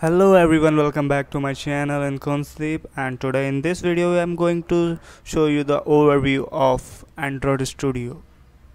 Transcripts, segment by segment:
Hello everyone, welcome back to my channel InconSleep, and today in this video I am going to show you the overview of Android Studio.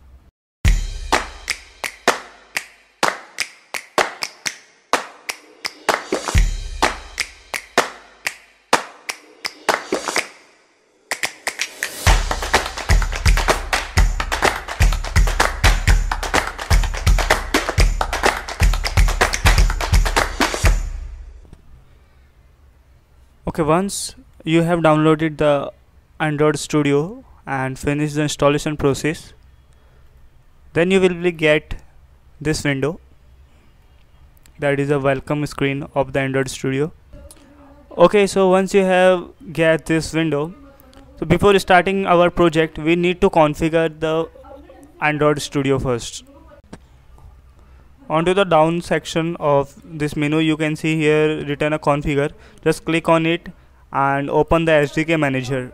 Okay, once you have downloaded the Android Studio and finished the installation process, then you will get this window, that is a welcome screen of the Android Studio. Okay, so once you have get this window, so before starting our project we need to configure the Android Studio first. Onto the down section of this menu you can see here written a configure. Just click on it and open the SDK manager,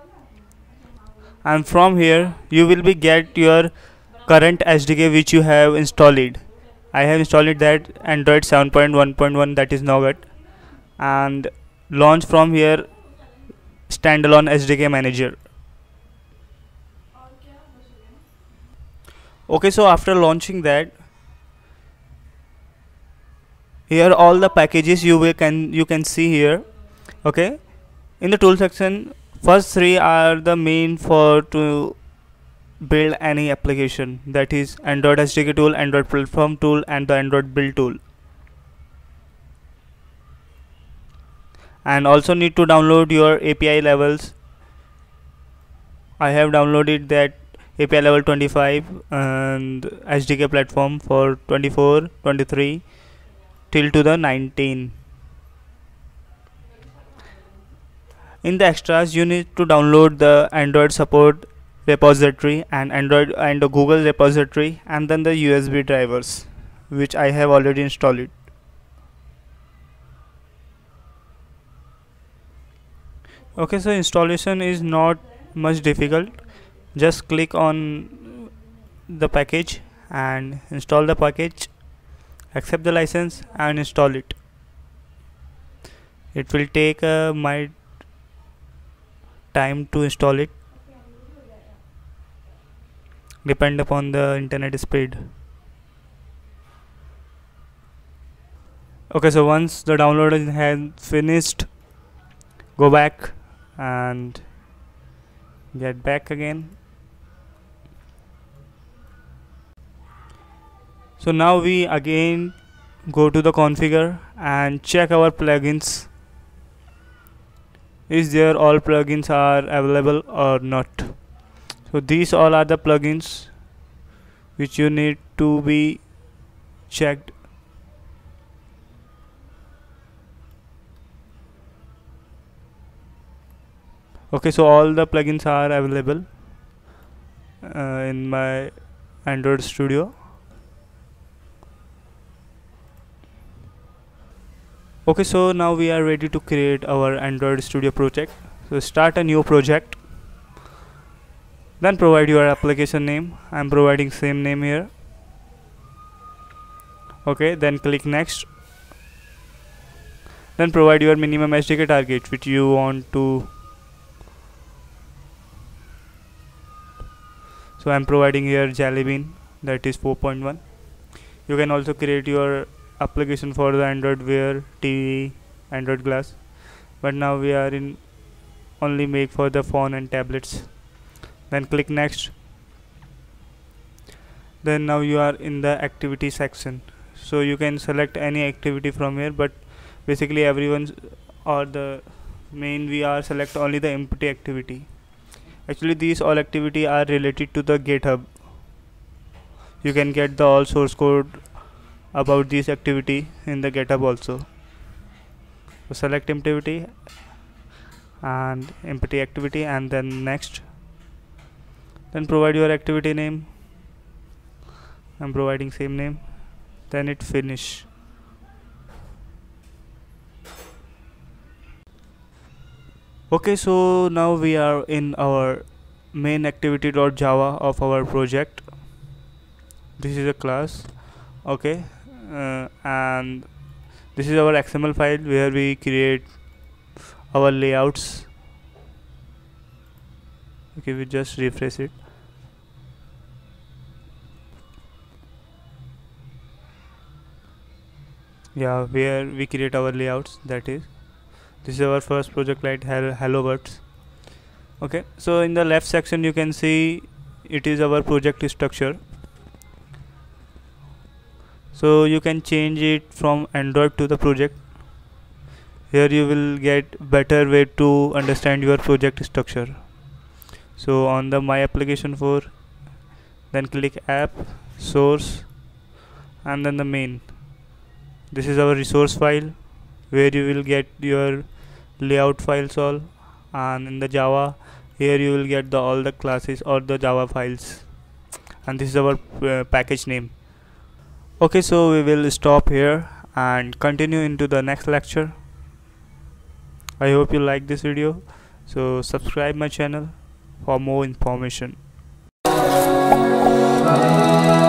and from here you will be get your current SDK which you have installed. I have installed that Android 7.1.1, that is Nougat, and launch from here standalone SDK manager. Okay, so after launching that, here all the packages you can see here. Okay, in the tool section, first three are the main for to build any application, that is Android SDK tool, Android platform tool, and the Android build tool. And also need to download your API levels. I have downloaded that API level 25 and SDK platform for 24, 23 till to the 19. In the extras you need to download the Android support repository and Android and the Google repository, and then the USB drivers which I have already installed. Okay, so installation is not much difficult. Just click on the package and install the package, accept the license and install it. It will take my time to install it, depend upon the internet speed. Okay, so once the download has finished, go back and get back again. So now we again go to the configure and check our plugins. Is there all plugins are available or not? So these all are the plugins which you need to be checked. Okay, so all the plugins are available in my Android Studio. Okay, so now we are ready to create our Android Studio project. So start a new project, then provide your application name. I am providing same name here. Okay, then click next, then provide your minimum SDK target which you want to. So I am providing here Jelly Bean, that is 4.1. You can also create your application for the Android Wear, TV, Android Glass, but now we are in only make for the phone and tablets. Then click next. Then now you are in the activity section, so you can select any activity from here, but basically everyone's or the main we are select only the empty activity. Actually these all activity are related to the GitHub. You can get the all source code about this activity in the GitHub also. So select activity and empty activity and then next, then provide your activity name. I'm providing same name, then it finish. Okay, so now we are in our main activity.java of our project. This is a class. Okay, and This is our XML file where we create our layouts. Okay, we just refresh it. Yeah, where we create our layouts. That is, this is our first project like hello words. Okay, so in the left section you can see it is our project structure. So you can change it from Android to the project. Here you will get better way to understand your project structure. So on the my application 4, then click app, source, and then the main. This is our resource file where you will get your layout files all, and in the Java here you will get all the classes or the Java files, and this is our package name. Okay, so we will stop here and continue into the next lecture. I hope you like this video, so subscribe my channel for more information.